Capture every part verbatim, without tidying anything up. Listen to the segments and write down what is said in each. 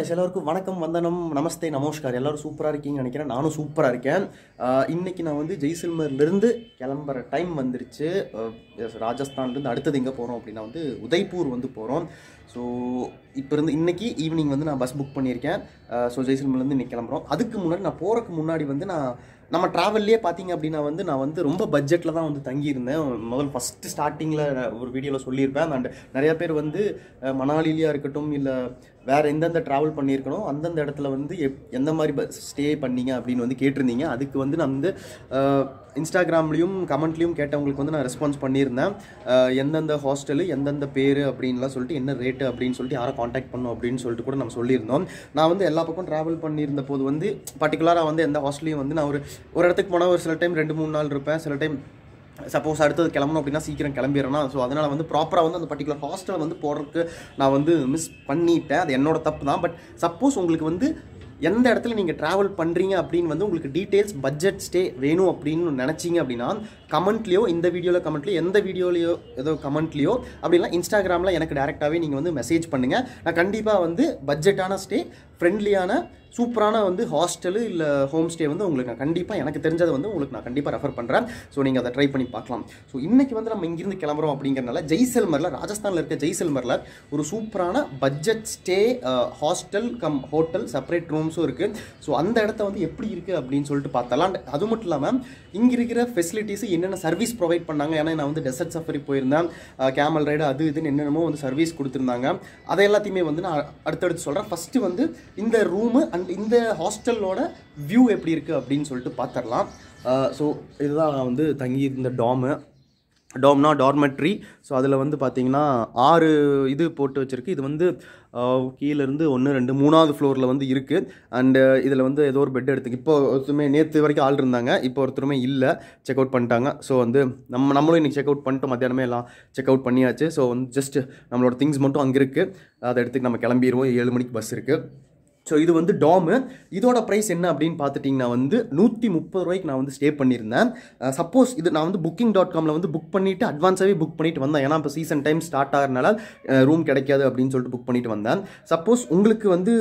Guys எல்லாருக்கும் வணக்கம் வந்தனம் நமஸ்தே நமஸ்கார் எல்லாரும் சூப்பரா இருக்கீங்கன்னு நினைக்கிறேன் நானும் சூப்பரா இருக்கேன் இன்னைக்கு நான் வந்து ஜெய்சல்மர்ல இருந்து கிளம்பற டைம் வந்துருச்சு ராஜஸ்தான்ல இருந்து அடுத்து எங்க போறோம் அப்படினா வந்து உதய்பூர் வந்து போறோம் சோ இப்போ இருந்து இன்னைக்கு ஈவினிங் வந்து நான் பஸ் புக் பண்ணியிருக்கேன் சோ ஜெய்சல்மர்ல இருந்து இன்னைக்கு கிளம்பறோம் அதுக்கு முன்னாடி நான் போறதுக்கு முன்னாடி வந்து நான் நம்ம டிராவல்லே பாத்தீங்க அப்படினா வந்து நான் வந்து ரொம்ப பட்ஜெட்ல தான் வந்து தங்கி இருந்தேன் முதல் ஃபர்ஸ்ட் ஸ்டார்டிங்ல ஒரு வீடியோல சொல்லியிருப்பேன் and நிறைய பேர் வந்து மணாலிலியா இருக்கட்டும் இல்ல வேற எந்தெந்த டிராவல் பண்ணியிருக்கணும் அந்தந்த இடத்துல வந்து எந்த மாதிரி ஸ்டே பண்ணீங்க அப்படின்னு வந்து கேட்டிருந்தீங்க அதுக்கு வந்து நான் வந்து இன்ஸ்டாகிராம்லையும் கமெண்ட்லையும் கேட்டவங்களுக்கு வந்து நான் ரெஸ்பான்ஸ் பண்ணியிருந்தேன் எந்தெந்த ஹாஸ்டலு எந்தெந்த பேர் அப்படின்லாம் சொல்லிட்டு என்ன ரேட்டு அப்படின்னு சொல்லிட்டு யாரை காண்டாக்ட் பண்ணணும் அப்படின்னு சொல்லிட்டு கூட நம்ம சொல்லியிருந்தோம் நான் வந்து எல்லா பக்கம் ட்ராவல் பண்ணியிருந்த போது வந்து பர்டிகுலராக வந்து எந்த ஹாஸ்டலையும் வந்து நான் ஒரு ஒரு இடத்துக்கு போனால் ஒரு சில டைம் ரெண்டு மூணு நாள் இருப்பேன் சில டைம் சப்போஸ் அடுத்தது கிளம்பணும் அப்படின்னா சீக்கிரம் கிளம்பிடுறேன்னா ஸோ அதனால் வந்து ப்ராப்பராக வந்து அந்த பர்டிகுலர் ஹாஸ்டல் வந்து போடுறதுக்கு நான் வந்து மிஸ் பண்ணிட்டேன் அது என்னோட தப்பு தான் பட் சப்போஸ் உங்களுக்கு வந்து எந்த இடத்துல நீங்கள் ட்ராவல் பண்ணுறீங்க அப்படின்னு வந்து உங்களுக்கு டீட்டெயில்ஸ் பட்ஜெட் ஸ்டே வேணும் அப்படின்னு நினச்சிங்க அப்படின்னா கமெண்ட்லேயோ இந்த வீடியோவில் கமெண்ட்லையோ எந்த வீடியோலையோ ஏதோ கமெண்ட்லையோ அப்படின்னா இன்ஸ்டாகிராமில் எனக்கு டேரெக்டாகவே நீங்கள் வந்து மெசேஜ் பண்ணுங்கள் நான் கண்டிப்பாக வந்து பட்ஜெட்டான ஸ்டே ஃப்ரெண்ட்லியான சூப்பரான வந்து ஹாஸ்டலு இல்லை ஹோம் ஸ்டே வந்து உங்களுக்கு நான் கண்டிப்பாக எனக்கு தெரிஞ்சதை வந்து உங்களுக்கு நான் கண்டிப்பாக ரெஃபர் பண்ணுறேன் ஸோ நீங்கள் அதை ட்ரை பண்ணி பார்க்கலாம் ஸோ இன்றைக்கி வந்து நம்ம இங்கிருந்து கிளம்புறோம் அப்படிங்கிறனால ஜெய்சல்மரில் ராஜஸ்தானில் இருக்க ஜெய்சல்மரில் ஒரு சூப்பரான budget stay hostel cum hotel separate ரூம்ஸும் இருக்குது ஸோ அந்த இடத்த வந்து எப்படி இருக்குது அப்படின்னு சொல்லிட்டு பார்த்தலாம் அது மட்டும் இல்லாமல் இங்கே இருக்கிற ஃபெசிலிட்டிஸ் என்னென்ன சர்வீஸ் ப்ரொவைட் பண்ணாங்க ஏன்னா நான் வந்து டெசர்ட் சஃபரி போயிருந்தேன் கேமல் ரைடு அது இதுன்னு என்னென்னமோ வந்து சர்வீஸ் கொடுத்துருந்தாங்க அதை எல்லாத்தையுமே வந்து நான் அடுத்தடுத்து சொல்கிறேன் ஃபஸ்ட்டு வந்து இந்த ரூமு அண்ட் இந்த ஹாஸ்டலோட வியூ எப்படி இருக்குது அப்படின்னு சொல்லிட்டு பார்த்துடலாம் ஸோ இதுதான் வந்து தங்கி இருந்த டாமு டாம்னா டார்மெட்ரி ஸோ அதில் வந்து பார்த்திங்கன்னா ஆறு இது போட்டு வச்சுருக்கு இது வந்து கீழேருந்து ஒன்று ரெண்டு மூணாவது ஃப்ளோரில் வந்து இருக்குது அண்டு இதில் வந்து ஏதோ ஒரு பெட் எடுத்துக்கு இப்போ ஒருத்தருமே நேற்று வரைக்கும் ஆள் இருந்தாங்க இப்போ ஒருத்தருமே இல்லை செக் அவுட் பண்ணிட்டாங்க ஸோ வந்து நம்ம நம்மளும் இன்றைக்கி செக் அவுட் பண்ணிட்டோம் மத்தியானமே எல்லாம் செக் அவுட் பண்ணியாச்சு ஸோ வந்து ஜஸ்ட் நம்மளோட திங்ஸ் மட்டும் அங்கே இருக்குது அதை எடுத்துக்கு நம்ம கிளம்பிடுவோம் ஏழு மணிக்கு பஸ் இருக்குது ஸோ இது வந்து டாமு இதோட ப்ரைஸ் என்ன அப்படின்னு பார்த்துட்டிங்கன்னா வந்து நூற்றி முப்பது ரூபாய்க்கு நான் வந்து ஸ்டே பண்ணியிருந்தேன் சப்போஸ் இது நான் வந்து புக்கிங் டாட் காமில் வந்து புக் பண்ணிவிட்டு அட்வான்ஸாகவே புக் பண்ணிட்டு வந்தேன் ஏன்னா இப்போ சீசன் டைம் ஸ்டார்ட் ஆகிறனால ரூம் கிடைக்காது அப்படின்னு சொல்லிட்டு புக் பண்ணிட்டு வந்தேன் சப்போஸ் உங்களுக்கு வந்து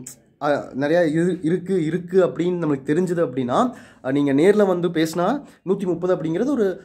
நிறையா இரு இருக்குது இருக்குது அப்படின்னு நம்மளுக்கு தெரிஞ்சுது அப்படின்னா நீங்கள் நேரில் வந்து பேசினா நூற்றி முப்பது அப்படிங்கிறது ஒரு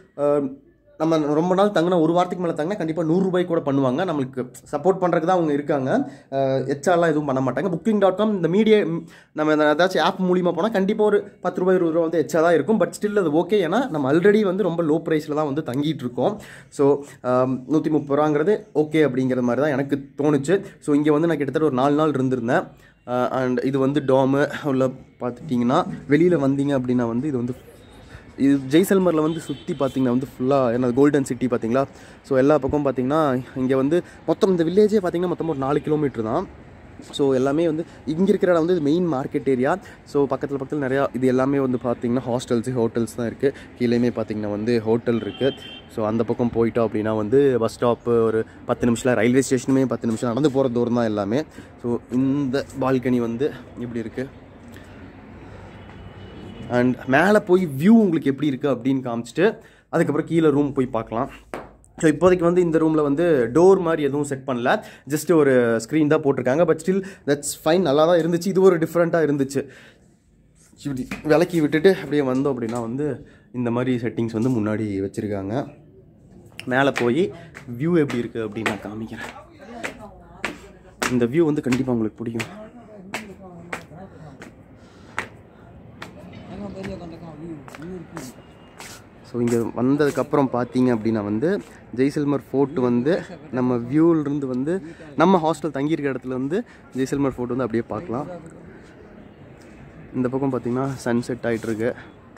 நம்ம ரொம்ப நாள் தங்கினா ஒரு வாரத்துக்கு மேலே தங்கினா கண்டிப்பாக நூறுரூபாய் கூட பண்ணுவாங்க நம்மளுக்கு சப்போர்ட் பண்ணுறதுக்கு தான் அவங்க இருக்காங்க எச்ஆர்லாம் எதுவும் பண்ண மாட்டாங்க புக்கிங் டாட் காம் இந்த மீடியா நம்ம ஏதாச்சும் ஆப் மூலிமா போனால் கண்டிப்பாக ஒரு பத்து ரூபாய் இருபது ரூபா வந்து எச்சா தான் இருக்கும் பட் ஸ்டில் அது ஓகே ஏன்னா நம்ம ஆல்ரெடி வந்து ரொம்ப லோ ப்ரைஸில் தான் வந்து தங்கிட்டு இருக்கோம் ஸோ நூற்றி முப்பது ரூபாங்கிறது ஓகே அப்படிங்கிற மாதிரி தான் எனக்கு தோணுச்சு ஸோ இங்கே வந்து நான் கிட்டத்தட்ட ஒரு நாலு நாள் இருந்திருந்தேன் அண்ட் இது வந்து டாமு உள்ள பார்த்துட்டிங்கன்னா வெளியில் வந்தீங்க அப்படின்னா வந்து இது வந்து இது ஜெய்சல்மரில் வந்து சுற்றி பார்த்திங்கன்னா வந்து ஃபுல்லாக என்ன கோல்டன் சிட்டி பார்த்திங்களா ஸோ எல்லா பக்கம் பார்த்திங்கன்னா இங்கே வந்து மொத்தம் இந்த வில்லேஜே பார்த்திங்கன்னா மொத்தம் ஒரு நாலு கிலோமீட்டர் தான் ஸோ எல்லாமே வந்து இங்கே இருக்கிற இடம் வந்து மெயின் மார்க்கெட் ஏரியா ஸோ பக்கத்தில் பக்கத்தில் நிறையா இது எல்லாமே வந்து பார்த்திங்கன்னா ஹாஸ்டல்ஸு ஹோட்டல்ஸ் தான் இருக்குது கீழேயுமே பார்த்திங்கன்னா வந்து ஹோட்டல் இருக்குது ஸோ அந்த பக்கம் போயிட்டோம் அப்படின்னா வந்து பஸ் ஸ்டாப்பு ஒரு பத்து நிமிஷத்தில் ரயில்வே ஸ்டேஷனுமே பத்து நிமிஷம் நடந்து போகிற தூரம் தான் எல்லாமே ஸோ இந்த பால்கனி வந்து இப்படி இருக்குது அண்ட் மேலே போய் வியூ உங்களுக்கு எப்படி இருக்குது அப்படின்னு காமிச்சிட்டு அதுக்கப்புறம் கீழே ரூம் போய் பார்க்கலாம் ஸோ இப்போதைக்கு வந்து இந்த ரூமில் வந்து டோர் மாதிரி எதுவும் செட் பண்ணல ஜஸ்ட் ஒரு ஸ்க்ரீன் தான் போட்டிருக்காங்க பட் ஸ்டில் தட்ஸ் ஃபைன் நல்லா தான் இருந்துச்சு இது ஒரு டிஃப்ரெண்ட்டாக இருந்துச்சு இப்படி விளக்கி விட்டுட்டு அப்படியே வந்தோம் அப்படின்னா வந்து இந்த மாதிரி செட்டிங்ஸ் வந்து முன்னாடி வச்சுருக்காங்க மேலே போய் வியூ எப்படி இருக்குது அப்படின்னு நான் காமிக்கிறேன் இந்த வியூ வந்து கண்டிப்பாக உங்களுக்கு பிடிக்கும் ஸோ இங்கே வந்ததுக்கப்புறம் பார்த்தீங்க அப்படின்னா வந்து ஜெய்சல்மர் ஃபோர்ட் வந்து நம்ம வியூவிலிருந்து வந்து நம்ம ஹாஸ்டல் தங்கியிருக்க இடத்துல வந்து ஜெய்சல்மர் ஃபோர்ட் வந்து அப்படியே பார்க்கலாம் இந்த பக்கம் பார்த்திங்கன்னா சன்செட் ஆகிட்டுருக்கு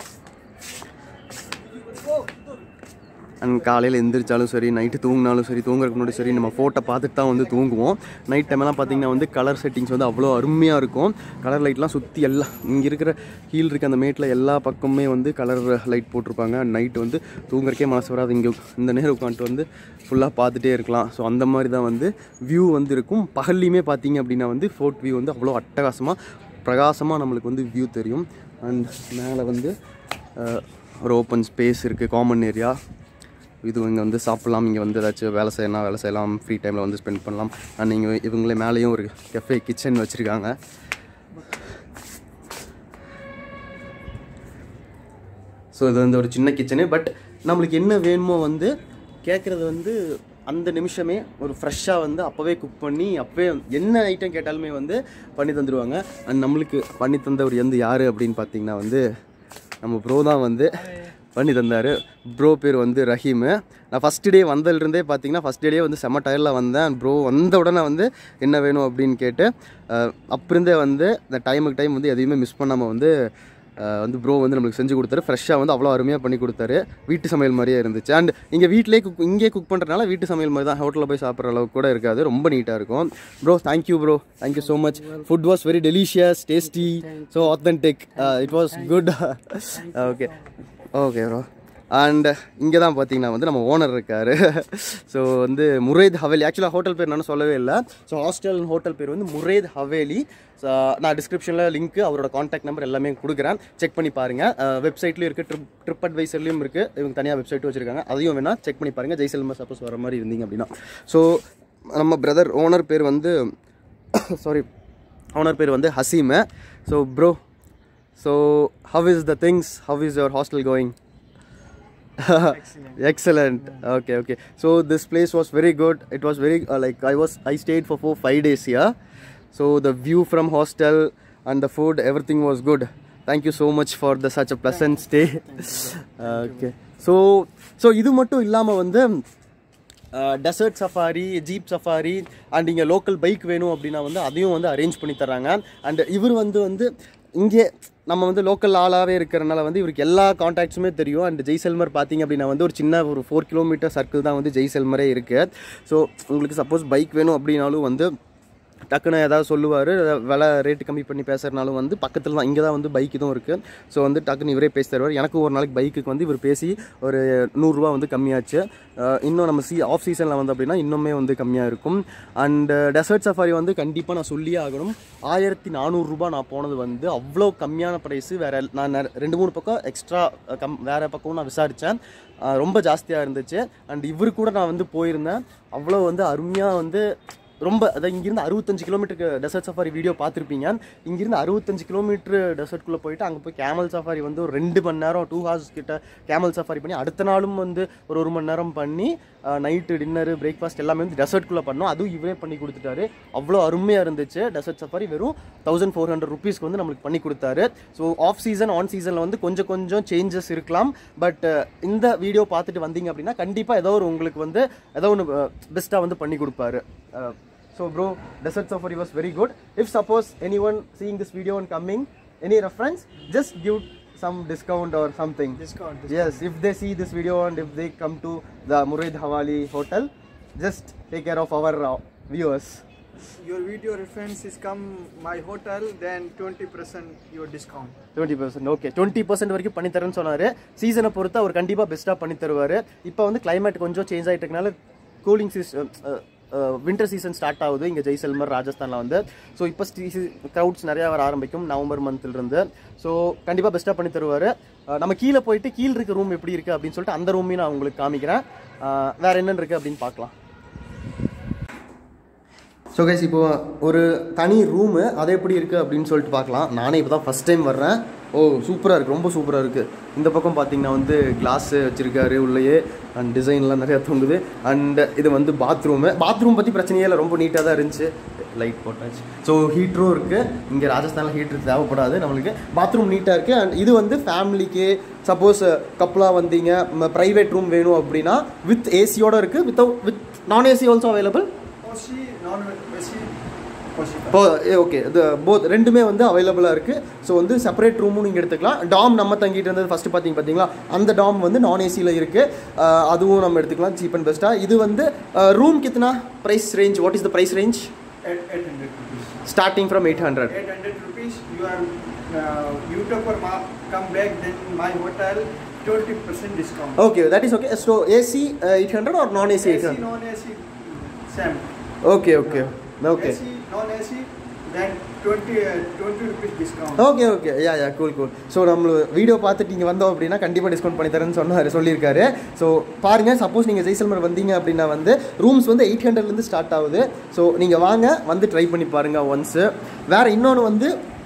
அண்ட் காலையில் எந்திரிச்சாலும் சரி நைட்டு தூங்கினாலும் சரி தூங்குறதுக்கு முன்னாடி சரி நம்ம ஃபோட்டோ பார்த்துட்டு தான் வந்து தூங்குவோம் நைட் டைம்லாம் பார்த்திங்கன்னா வந்து கலர் செட்டிங்ஸ் வந்து அவ்வளோ அருமையாக இருக்கும் கலர் லைட்லாம் சுற்றி எல்லாம் இங்கே இருக்கிற கீழ் இருக்க அந்த மேட்டில் எல்லா பக்கமே வந்து கலர் லைட் போட்டிருப்பாங்க நைட்டு வந்து தூங்குறக்கே மனசு வராது இங்கே இந்த நேரம் உட்காந்துட்டு வந்து ஃபுல்லாக பார்த்துட்டே இருக்கலாம் ஸோ அந்த மாதிரி தான் வந்து வியூ வந்து இருக்கும் பகல்லையுமே பார்த்திங்க அப்படின்னா வந்து ஃபோர்ட் வியூ வந்து அவ்வளோ அட்டகாசமாக பிரகாசமாக நம்மளுக்கு வந்து வியூ தெரியும் அண்ட் மேலே வந்து ஒரு ஓப்பன் ஸ்பேஸ் இருக்குது காமன் ஏரியா இது இங்கே வந்து சாப்பிட்லாம், இங்கே வந்து ஏதாச்சும் வேலை செய்யலாம் வேலை செய்யலாம் ஃப்ரீ டைமில் வந்து ஸ்பெண்ட் பண்ணலாம். அண்ட் நீங்கள் இவங்களே மேலேயும் ஒரு கெஃபே கிச்சன் வச்சுருக்காங்க. ஸோ இது வந்து ஒரு சின்ன கிச்சனு. பட் நம்மளுக்கு என்ன வேணுமோ வந்து கேட்குறது வந்து அந்த நிமிஷமே ஒரு ஃப்ரெஷ்ஷாக வந்து அப்போவே குக் பண்ணி அப்போவே என்ன ஐட்டம் கேட்டாலுமே வந்து பண்ணி தந்துடுவாங்க. அண்ட் நம்மளுக்கு பண்ணி தந்தவர் எந்த யார் அப்படின்னு பார்த்தீங்கன்னா வந்து நம்ம ப்ரோ தான் வந்து பண்ணி தந்தார். ப்ரோ பேர் வந்து ரஹீமு. நான் ஃபஸ்ட்டு டே வந்ததுலேருந்தே பார்த்தீங்கன்னா ஃபஸ்ட் டேயே வந்து செம்ம டயரில் வந்தேன். ப்ரோ வந்த உடனே வந்து என்ன வேணும் அப்படின்னு கேட்டு அப்பிருந்தே வந்து இந்த டைமுக்கு டைம் வந்து எதையுமே மிஸ் பண்ணாமல் வந்து வந்து ப்ரோ வந்து நம்மளுக்கு செஞ்சு கொடுத்தாரு. ஃப்ரெஷ்ஷாக வந்து அவ்வளோ அருமையாக பண்ணி கொடுத்தாரு. வீட்டு சமையல் மாதிரியே இருந்துச்சு. அண்ட் இங்கே வீட்டிலே குக் இங்கே குக் பண்ணுறதுனால வீட்டு சமையல் மாதிரி தான், ஹோட்டலில் போய் சாப்பிட்ற அளவுக்கு கூட இருக்காது. ரொம்ப நீட்டாக இருக்கும். Bro thank you bro, thank you so much. Food was very delicious, tasty, so authentic. It was good. Okay okay bro. And இங்கே தான் பார்த்தீங்கன்னா வந்து நம்ம ஓனர் இருக்கார். ஸோ வந்து முரேத் ஹவேலி. ஆக்சுவலாக ஹோட்டல் பேர் நான் சொல்லவே இல்லை. ஸோ ஹாஸ்டல் ஹோட்டல் பேர் வந்து முரேத் ஹவேலி. ஸோ நான் டிஸ்கிரிப்ஷனில் லிங்க்கு அவரோட காண்டாக்ட் நம்பர் எல்லாமே கொடுக்குறேன், செக் பண்ணி பாருங்கள். வெப்சைட்லேயும் இருக்குது, ட்ரிப் ட்ரிப் அட்வைசர்லேயும் இருக்குது. இவங்க தனியாக வெப்சைட்டும் வச்சுருக்காங்க, அதையும் வேணால் செக் பண்ணி பாருங்கள். ஜெய்சல்மர் சப்போஸ் வர மாதிரி இருந்தீங்க அப்படின்னா. ஸோ நம்ம பிரதர் ஓனர் பேர் வந்து சாரி ஓனர் பேர் வந்து Haseem. So bro, so how is the things, how is your hostel going? Excellent. Excellent. Okay, okay. So this place was very good. It was very uh, like I was I stayed for four five days here. So the view from hostel and the food, everything was good. Thank you so much for the such a pleasant stay. Okay. So so இது மட்டும் இல்லாம வந்து desert safari, jeep safari and இங்கே local bike வேணும் அப்படின்னா வந்து அதையும் வந்து அரேஞ்ச் பண்ணி தராங்க. அண்ட் இவர் வந்து வந்து இங்கே நம்ம வந்து லோக்கல் ஆளாகவே இருக்கிறனால வந்து இவருக்கு எல்லா காண்டாக்ட்ஸுமே தெரியும். அண்ட் ஜெய்சல்மர் பார்த்திங்க அப்படின்னா வந்து ஒரு சின்ன ஒரு ஃபோர் கிலோமீட்டர் சர்க்கிள் தான் வந்து ஜெய்சல்மரே இருக்குது. ஸோ உங்களுக்கு சப்போஸ் பைக் வேணும் அப்படின்னாலும் வந்து டக்குன்னு ஏதாவது சொல்லுவார், விலை ரேட்டு கம்மி பண்ணி பேசுகிறனாலும் வந்து பக்கத்தில் தான், இங்கே தான் வந்து பைக் இதுவும் இருக்குது. ஸோ வந்து டக்குன்னு இவரே பேசி தருவார். எனக்கு ஒரு நாளைக்கு பைக்குக்கு வந்து இவர் பேசி ஒரு நூறுரூவா வந்து கம்மியாச்சு. இன்னும் நம்ம சீ ஆஃப் சீசனில் வந்து அப்படின்னா இன்னுமே வந்து கம்மியாக இருக்கும். அண்டு டெசர்ட் சஃபாரி வந்து கண்டிப்பாக நான் சொல்லியே ஆகணும். ஆயிரத்தி நானூறுரூபா நான் போனது வந்து அவ்வளோ கம்மியான ப்ரைஸு. வேறு நான் ரெண்டு மூணு பக்கம் எக்ஸ்ட்ரா கம் வேறு பக்கமும் நான் விசாரித்தேன், ரொம்ப ஜாஸ்தியாக இருந்துச்சு. அண்ட் இவரு கூட நான் வந்து போயிருந்தேன், அவ்வளோ வந்து அருமையாக வந்து ரொம்ப அதான் இங்கேருந்து அறுபத்தஞ்சு கிலோமீட்டருக்கு டெசர்ட் சஃபாரி வீடியோ பார்த்துருப்பீங்க. இங்கேருந்து அறுபத்தஞ்சு கிலோமீட்டரு டெசர்ட்குள்ளே போயிட்டு அங்கே போய் கேமல் சஃபாரி வந்து ஒரு ரெண்டு மணி நேரம் டூ ஹவர்ஸ் கிட்ட கேமல் சஃபாரி பண்ணி அடுத்த நாளும் வந்து ஒரு ஒரு மணி நேரம் பண்ணி நைட்டு டின்னரு பிரேக்ஃபாஸ்ட் எல்லாமே வந்து டெசர்ட்குள்ளே பண்ணோம். அதுவும் இவரே பண்ணி கொடுத்துட்டாரு. அவ்வளோ அருமையாக இருந்துச்சு. டெசர்ட் சஃபாரி வெறும் தௌசண்ட் ஃபோர் ஹண்ட்ரட் ருபீஸ்க்கு வந்து நம்மளுக்கு பண்ணி கொடுத்தாரு. ஸோ ஆஃப் சீசன் ஆன் சீசனில் வந்து கொஞ்சம் கொஞ்சம் சேஞ்சஸ் இருக்கலாம். பட் இந்த வீடியோ பார்த்துட்டு வந்தீங்க அப்படின்னா கண்டிப்பாக ஏதோ ஒரு உங்களுக்கு வந்து ஏதோ ஒன்று பெஸ்ட்டாக வந்து பண்ணி கொடுப்பாரு. So bro, desert safari was very good. If suppose anyone seeing this video and coming, any reference, just give some discount or something. Discount, discount. Yes, if they see this video and if they come to the Murid Hawali hotel, just take care of our uh, viewers. Your video reference is come my hotel, then twenty percent your discount. twenty percent okay. twenty percent வரைக்கும் பண்ணி தரேன்னு சொன்னாரு. சீசனை பொறுத்து அவர் கண்டிப்பாக பெஸ்ட்டாக பண்ணி தருவார். இப்போ வந்து கிளைமேட் கொஞ்சம் சேஞ்ச் ஆகிட்டதுனால cooling season winter season start ஆகுது இங்கே ஜெய்சல்மர் ராஜஸ்தானில் வந்து. ஸோ இப்போ க்ரௌட்ஸ் நிறையா வர ஆரம்பிக்கும் நவம்பர் மந்த்லேருந்து. ஸோ கண்டிப்பாக பெஸ்ட்டாக பண்ணி தருவார். நம்ம கீழே போயிட்டு கீழே இருக்க ரூம் எப்படி இருக்குது அப்படின்னு சொல்லிட்டு அந்த ரூமையும் நான் உங்களுக்கு காமிக்கிறேன். வேறு என்னென்னு இருக்குது அப்படின்னு பார்க்கலாம். ஸோ கைஸ் இப்போ ஒரு தனி ரூமு அது எப்படி இருக்குது அப்படின்னு சொல்லிட்டு பார்க்கலாம். நானே இப்போ தான் ஃபஸ்ட் டைம் வர்றேன். ஓ சூப்பராக இருக்குது, ரொம்ப சூப்பராக இருக்குது. இந்த பக்கம் பார்த்தீங்கன்னா வந்து கிளாஸு வச்சுருக்காரு உள்ளேயே. அண்ட் டிசைன்லாம் நிறையா தூங்குது. அண்ட் இது வந்து பாத்ரூமு. பாத்ரூம் பற்றி பிரச்சனையே இல்லை, ரொம்ப நீட்டாக தான் இருந்துச்சு. லைட் போட்டாச்சு. ஸோ ஹீட்டரும் இருக்குது. இங்கே ராஜஸ்தானில் ஹீட்ரு தேவைப்படாது நம்மளுக்கு. பாத்ரூம் நீட்டாக இருக்குது. அண்ட் இது வந்து ஃபேமிலிக்கு சப்போஸ் கப்பலாக வந்தீங்க ப்ரைவேட் ரூம் வேணும் அப்படின்னா வித் ஏசியோடு இருக்குது. Without with non AC also available. இப்போ ஓகே இது போத் ரெண்டுமே வந்து அவைலபிளாக இருக்குது. ஸோ வந்து செப்பரேட் ரூமும் நீங்கள் எடுத்துக்கலாம். டாம் நம்ம தங்கிட்டு இருந்தது ஃபஸ்ட்டு பார்த்தீங்க பார்த்தீங்களா, அந்த டாம் வந்து நான் ஏசியில் இருக்குது. அதுவும் நம்ம எடுத்துக்கலாம் சீப் அண்ட் பெஸ்ட்டாக. இது வந்து ரூம் கித்தனா price range, what is the price range? Starting from eight hundred eight hundred rupees. You are uh, you took for ma come back then my hotel twenty percent discount. Okay, that is okay. So A C uh, eight hundred or non A C eight hundred? A C non A C same. Okay, okay. Okay. A C non A C then twenty uh, twenty rupees discount. Okay okay ya ya cool cool. So நம்ம video பார்த்துட்டு நீங்கள் வந்தோம் அப்படின்னா கண்டிப்பாக discount பண்ணி தரேன்னு சொன்னார் சொல்லியிருக்காரு. ஸோ பாருங்கள், சப்போஸ் நீங்கள் ஜெய்சல்மர் வந்தீங்க அப்படின்னா வந்து ரூம்ஸ் வந்து எயிட் ஹண்ட்ரட்லேருந்து ஸ்டார்ட் ஆகுது. ஸோ நீங்கள் வாங்க, வந்து ட்ரை பண்ணி பாருங்கள் ஒன்ஸு. வேறு இன்னொன்று வந்து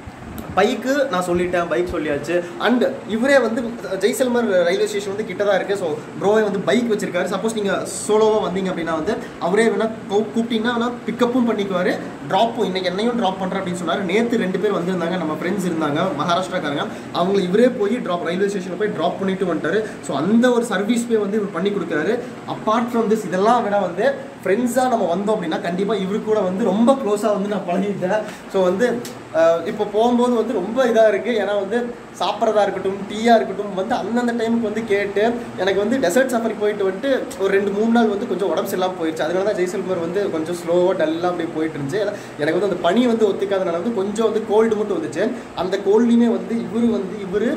பைக்கு நான் சொல்லிட்டேன், பைக் சொல்லியாச்சு. அண்ட் இவரே வந்து ஜெய்சல்மர் ரயில்வே ஸ்டேஷன் வந்து கிட்ட தான் இருக்குது. ஸோ ப்ரோவே வந்து பைக் வச்சிருக்காரு. சப்போஸ் நீங்கள் சோலோவாக வந்தீங்க அப்படின்னா வந்து அவரே வேணால் கூப்பிட்டீங்கன்னா வேணால் பிக்கப்பும் பண்ணிக்குவார், ட்ராப்பும். இன்றைக்கி என்னையும் ட்ராப் பண்ணுறேன் அப்படின்னு சொன்னார். நேற்று ரெண்டு பேர் வந்திருந்தாங்க, நம்ம ஃப்ரெண்ட்ஸ் இருந்தாங்க மகாராஷ்டிராக்காரங்க. அவங்க இவரே போய் ட்ராப் ரயில்வே ஸ்டேஷனில் போய் ட்ராப் பண்ணிட்டு வந்துட்டாரு. ஸோ அந்த ஒரு சர்வீஸ் பே வந்து இவர் பண்ணி கொடுக்குறாரு. அப்பார்ட் ஃப்ரம் திஸ் இதெல்லாம் விட வந்து ஃப்ரெண்ட்ஸாக நம்ம வந்தோம் அப்படின்னா கண்டிப்பாக இவரு கூட வந்து ரொம்ப க்ளோஸாக வந்து நான் பழகிட்டேன். ஸோ வந்து இப்போ போகும்போது வந்து ரொம்ப இதாக இருக்குது. ஏன்னா வந்து சாப்பிட்றதா இருக்கட்டும், டீயாக இருக்கட்டும், வந்து அந்தந்த டைமுக்கு வந்து கேட்டு எனக்கு வந்து டெசர்ட் சஃபரி போயிட்டு வந்துட்டு ஒரு ரெண்டு மூணு நாள் வந்து கொஞ்சம் உடம்பு சரியில்லாமல் போயிடுச்சு. அதனால தான் ஜெய்சல்மர் வந்து கொஞ்சம் ஸ்லோவாக டல்லாக அப்படியே போயிட்டு இருந்துச்சு. எனக்கு வந்து அந்த பனி வந்து ஒத்துக்காதனால வந்து கொஞ்சம் வந்து கோல்டு மட்டும் வந்துச்சு. அந்த கோல்டுலையுமே வந்து இவர் வந்து இவர்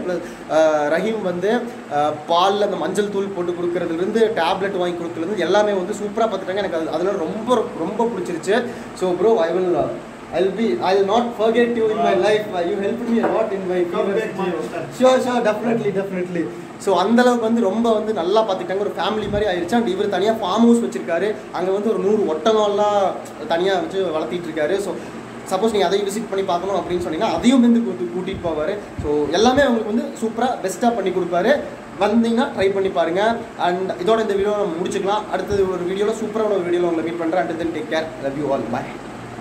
ரஹீம் வந்து பாலில் அந்த மஞ்சள் தூள் போட்டு கொடுக்குறதுலேருந்து டேப்லெட் வாங்கி கொடுக்குறது எல்லாமே வந்து சூப்பராக பார்த்துட்டாங்க. எனக்கு அது அதனால ரொம்ப ரொம்ப பிடிச்சிருச்சு. So bro, I will I'll be I'll not forget you in my life. You helped me a lot in my sure sure definitely definitely. So அந்தளவுக்கு வந்து ரொம்ப வந்து நல்லா பார்த்துக்கிட்டாங்க. ஒரு ஃபேமிலி மாதிரி ஆயிடுச்சு. அண்ட் இவர் தனியாக ஃபார்ம் ஹவுஸ் வச்சிருக்காரு. அங்கே வந்து ஒரு நூறு ஒட்டகம்லாம் தனியாக வச்சு வளர்த்திட்டு இருக்காரு. ஸோ சப்போஸ் நீங்கள் அதையும் விசிட் பண்ணி பார்க்கணும் அப்படின்னு சொன்னீங்கன்னா அதையும் வந்து கூட்டி கூட்டிகிட்டு போவார். ஸோ எல்லாமே அவங்களுக்கு வந்து சூப்பராக பெஸ்ட்டாக பண்ணி கொடுப்பாரு. வந்தீங்கன்னா ட்ரை பண்ணி பாருங்கள். அண்ட் இதோட இந்த வீடியோ நம்ம முடிச்சுக்கலாம். அடுத்தது ஒரு வீடியோவில் சூப்பரான ஒரு வீடியோவில் உங்களை மீட் பண்ணுறேன். And then take care, love you all, bye.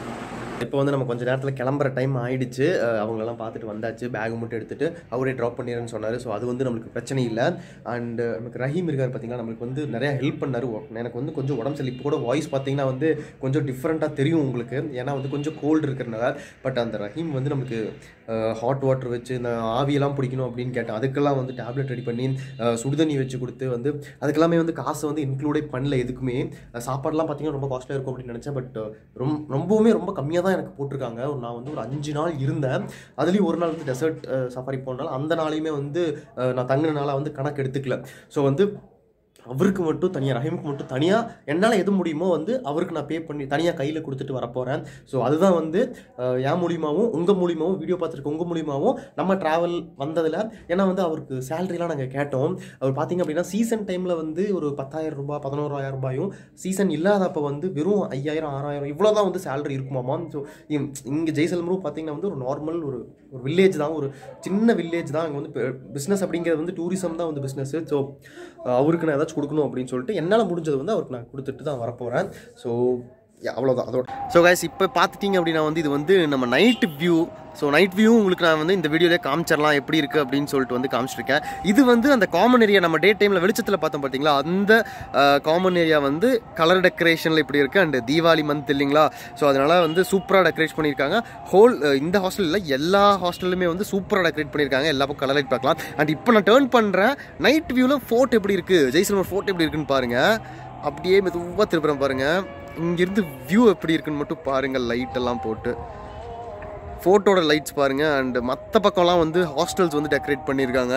இப்போ வந்து நம்ம கொஞ்சம் நேரத்தில் கிளம்புற டைம் ஆகிடுச்சு. அவங்களெல்லாம் பார்த்துட்டு வந்தாச்சு. பேக் மட்டும் எடுத்துகிட்டு அவரே ட்ராப் பண்ணிடுறேன்னு சொன்னார். ஸோ அது வந்து நம்மளுக்கு பிரச்சனை இல்லை. அண்ட் நமக்கு ரஹீம் இருக்கார் பார்த்தீங்கன்னா, நம்மளுக்கு வந்து நிறையா ஹெல்ப் பண்ணார். எனக்கு வந்து கொஞ்சம் உடம்பு சரி, இப்போ கூட வாய்ஸ் பார்த்தீங்கன்னா வந்து கொஞ்சம் டிஃப்ரெண்ட்டாக தெரியும் உங்களுக்கு, ஏன்னா வந்து கொஞ்சம் கோல்டு இருக்கிறனால. பட் அந்த ரஹீம் வந்து நமக்கு ஹாட் வாட்டர் வச்சு இந்த ஆவியெல்லாம் பிடிக்கணும் அப்படின்னு கேட்டேன். அதுக்கெல்லாம் வந்து டேப்லெட் ரெடி பண்ணி சுடுதண்ணி வச்சு கொடுத்து வந்து அதுக்கெல்லாமே வந்து காசை வந்து இன்க்ளூடே பண்ணல எதுக்குமே. சாப்பாடுலாம் பார்த்தீங்கன்னா ரொம்ப காஸ்ட்லியாக இருக்கும் அப்படின்னு நினச்சேன். பட் ரொம்ப ரொம்பவுமே ரொம்ப கம்மியாக தான் எனக்கு போட்டிருக்காங்க. நான் வந்து ஒரு அஞ்சு நாள் இருந்தேன். அதுலேயும் ஒரு நாள் வந்து டெசர்ட் சஃபாரி போனாலும் அந்த நாளையுமே வந்து நான் தங்கின நாளாக வந்து கணக்கு எடுத்துக்கல. ஸோ வந்து அவருக்கு மட்டும் தனியாக, ரஹீமுக்கு மட்டும் தனியாக என்னால் எது முடியுமோ வந்து அவருக்கு நான் பே பண்ணி தனியாக கையில் கொடுத்துட்டு வரப்போகிறேன். ஸோ அதுதான் வந்து என் மூலியமாகவும் உங்கள் மூலியமாகவும் வீடியோ பார்த்துருக்க உங்கள் மூலியமாகவும் நம்ம ட்ராவல் வந்ததில். ஏன்னா வந்து அவருக்கு சேலரிலாம் நாங்கள் கேட்டோம். அவர் பார்த்திங்க அப்படின்னா சீசன் டைமில் வந்து ஒரு பத்தாயிரம் ரூபாய் பதினோராயிரம் ரூபாயும், சீசன் இல்லாதப்போ வந்து வெறும் ஐயாயிரம் ஆறாயிரம் இவ்வளோ தான் வந்து சேலரி இருக்குமாமா. ஸோ இங்கே ஜெய்சல்மரும் பார்த்திங்கன்னா வந்து ஒரு நார்மல் ஒரு ஒரு வில்லேஜ் தான், ஒரு சின்ன வில்லேஜ் தான். அங்கே வந்து பிஸ்னஸ் அப்படிங்கிறது வந்து டூரிசம் தான் வந்து பிஸ்னஸ். ஸோ அவருக்கு நான் ஏதாச்சும் கொடுக்கணும் அப்படின்னு சொல்லிட்டு என்னால் முடிஞ்சது வந்து அவருக்கு நான் கொடுத்துட்டு தான் வரப்போகிறேன். ஸோ அவ்வளோதான் அதோட. ஸோ கைஸ், இப்போ பார்த்துட்டிங்க அப்படின்னா வந்து இது வந்து நம்ம night view. So night view உங்களுக்கு நான் வந்து இந்த வீடியோலேயே காமிச்சிடலாம் எப்படி இருக்குது அப்படின்னு சொல்லிட்டு வந்து காமிச்சிருக்கேன். இது வந்து அந்த காமன் ஏரியா நம்ம டே டைமில் வெளிச்சத்தில் பார்த்தோம் பார்த்தீங்களா, அந்த காமன் ஏரியா வந்து கலர் டெக்கரேஷனில் இப்படி இருக்குது. அண்ட் தீபாவளி மந்த் இல்லைங்களா, ஸோ அதனால் வந்து சூப்பராக டெக்கரேட் பண்ணியிருக்காங்க. ஹோல் இந்த ஹாஸ்டலில் எல்லா ஹாஸ்டல்லுமே வந்து சூப்பராக டெக்கரேட் பண்ணியிருக்காங்க. எல்லா பக்கம் கலர் லைட் பார்க்கலாம். அண்ட் இப்போ நான் டேர்ன் பண்ணுறேன். நைட் வியூவில் ஃபோர்ட் எப்படி இருக்குது, ஜெய்சல்மர் ஃபோர்ட் எப்படி இருக்குன்னு பாருங்கள். அப்படியே மெதுவாக திருப்புறேன் பாருங்கள். இங்கேருந்து வியூ எப்படி இருக்குன்னு மட்டும் பாருங்கள். லைட்டெல்லாம் போட்டு ஃபோட்டோட லைட்ஸ் பாருங்கள். அண்டு மற்ற பக்கம்லாம் வந்து ஹாஸ்டல்ஸ் வந்து டெக்கரேட் பண்ணியிருக்காங்க.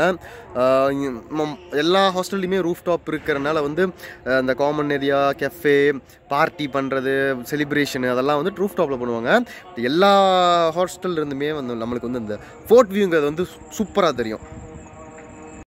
எல்லா ஹாஸ்டல்லையுமே ரூஃப் டாப் இருக்கிறனால வந்து அந்த காமன் ஏரியா, கெஃபே, பார்ட்டி பண்ணுறது, செலிப்ரேஷனு அதெல்லாம் வந்து ரூஃப் டாப்பில் பண்ணுவாங்க. எல்லா ஹாஸ்டல் இருந்துமே வந்து நம்மளுக்கு வந்து இந்த ஃபோர்ட் வியூங்கிறது வந்து சூப்பராக தெரியும்.